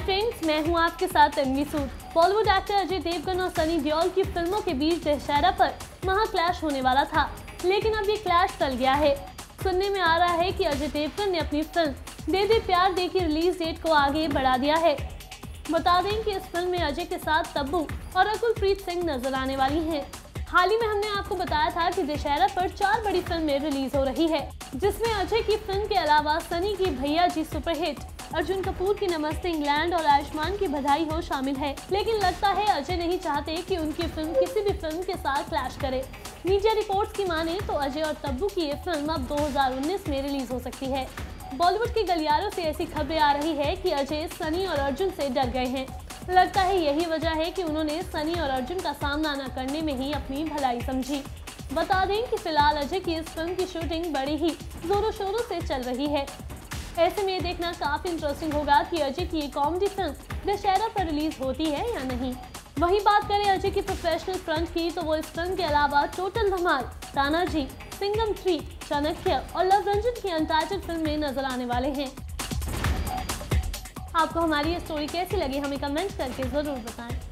Friends, मैं हूं आपके साथ तन्वी सूद। बॉलीवुड एक्टर अजय देवगन और सनी देओल की फिल्मों के बीच दशहरा पर महा क्लैश होने वाला था, लेकिन अब ये क्लैश टल गया है। सुनने में आ रहा है कि अजय देवगन ने अपनी फिल्म दे दे प्यार दे की रिलीज डेट को आगे बढ़ा दिया है। बता दें कि इस फिल्म में अजय के साथ तब्बू और रकुलप्रीत सिंह नजर आने वाली हैं। हाल ही में हमने आपको बताया था कि दशहरा पर 4 बड़ी फिल्में रिलीज हो रही है, जिसमें अजय की फिल्म के अलावा सनी की भैया जी सुपरहिट, अर्जुन कपूर की नमस्ते इंग्लैंड और आयुष्मान की बधाई हो शामिल है। लेकिन लगता है अजय नहीं चाहते कि उनकी फिल्म किसी भी फिल्म के साथ क्लैश करे। मीडिया रिपोर्ट्स की माने तो अजय और तब्बू की ये फिल्म अब 2019 में रिलीज हो सकती है। बॉलीवुड के गलियारों से ऐसी खबरें आ रही है कि अजय सनी और अर्जुन से डर गए हैं। लगता है यही वजह है कि उन्होंने सनी और अर्जुन का सामना न करने में ही अपनी भलाई समझी। बता दें कि फिलहाल अजय की इस फिल्म की शूटिंग बड़ी ही जोरों शोरों से चल रही है। ऐसे में देखना काफी इंटरेस्टिंग होगा कि अजय की ये कॉमेडी फिल्म दशहरा पर रिलीज होती है या नहीं। वहीं बात करें अजय की प्रोफेशनल फ्रंट की, तो वो इस फिल्म के अलावा टोटल धमाल, तानाजी, सिंघम 3, चाणक्य और लव रंजन की अनटाइटल्ड फिल्म में नजर आने वाले हैं। आपको हमारी ये स्टोरी कैसी लगी हमें कमेंट करके जरूर बताएं।